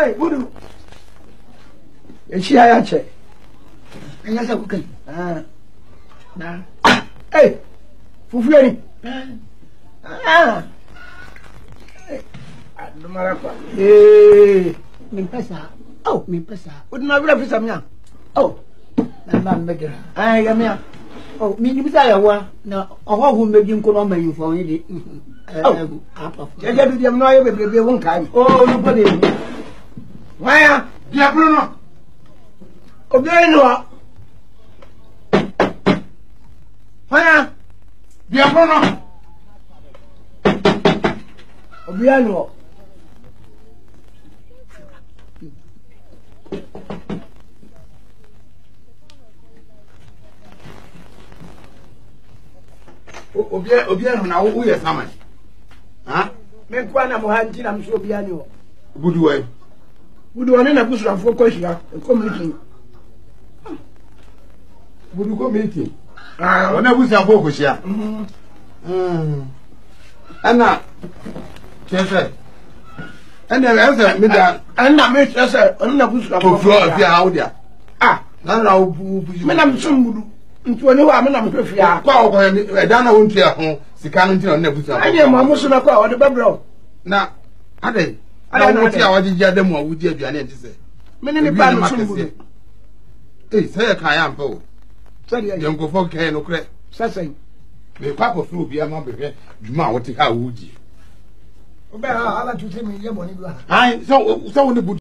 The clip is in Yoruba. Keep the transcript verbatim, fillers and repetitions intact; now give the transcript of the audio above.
Hey, budu. E shi ya ce. An ya sa ku kai. Ah. Na. Hey. Fufuye ni. Ah. Adu mara kwa. Eh, min pesa. Oh, min pesa. uduna bila pesa mnya. Oh. Na ba mbegera. Ah, ya mnya. Oh, mi ni bisa ya wa na oho hu megi nko no mayin fo yin di. Eh, apa. Ya ja bi dem no ayo bebrebe won kai. Oh, no pode. Waya, Bia Bruno. obi no. Waya, Bia Bruno. obi no. Obia obia no na wo ye saman. Ha? Me kwa na mo hanti na mso obi ani o. Budu wai. Budu wani na kusura fo ko hia, ko meeting. Budu ko meeting. Ah, Ona busa fo ko hia. mhm. Mm. Ana chese. Ana ese me da Ana me tsese, ona kusura fo. ofro afia haudia. Ah, Na na obu bu. me na msum budu. Ntu oni wa me na mhwe fia. Kwa ko e da na wontu ya ho sika no ntina na busa. Anye mo amusu na kwa odi bebro. Na ade Ade na na woti a wadi ya demu a wudi aduane nti se. Me ne me ba no sum budu. Eh, say kan ya mpo. Sadi ya. Yenko fo kan no kre. Sasa. Me kwa ko fru bia ma behwe dwuma a wote ha wudi. Oba ala tuti me ye boni do ha. Ai so so woni